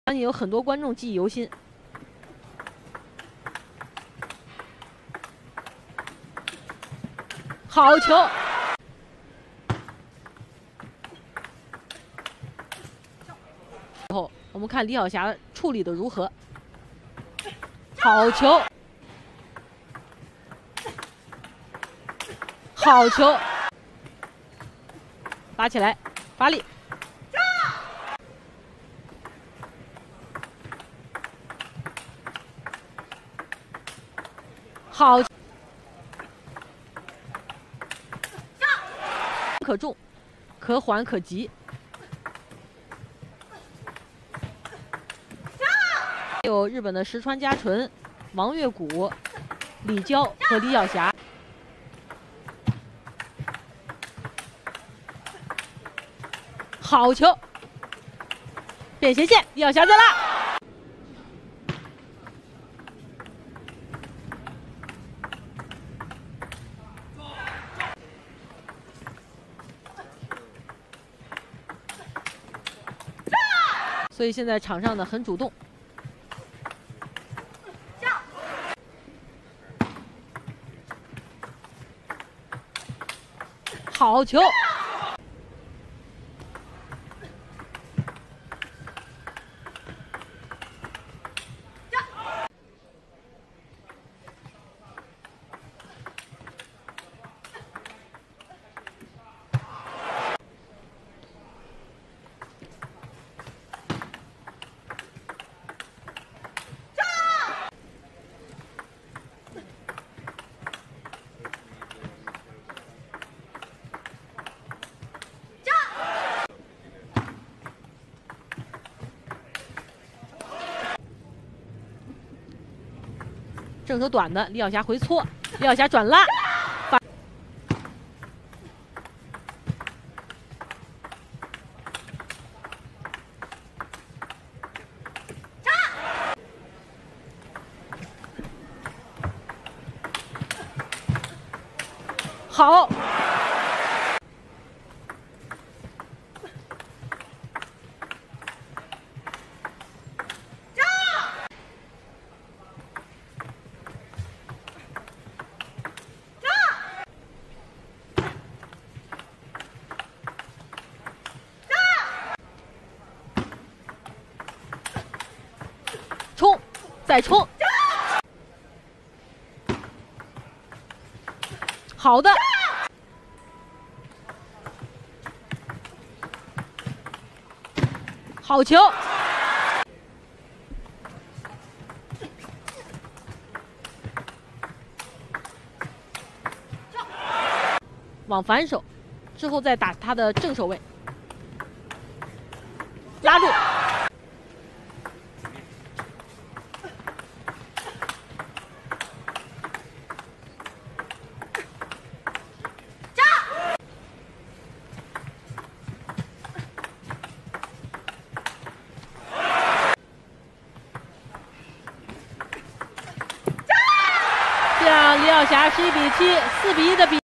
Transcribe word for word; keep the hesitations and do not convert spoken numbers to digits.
相信有很多观众记忆犹新。好球！然后我们看李晓霞处理的如何。好球！好球！发起来，发力！好，可重，可缓可急。有日本的石川佳纯、王月谷、李娇和李晓霞。好球！变斜线，李晓霞再拉。所以现在场上呢很主动。好球！正手短的李晓霞回搓，李晓霞转拉，好。冲，再冲，好的，好球，往反手，之后再打他的正手位，拉住。这样，李晓霞十一比七，四比一的比。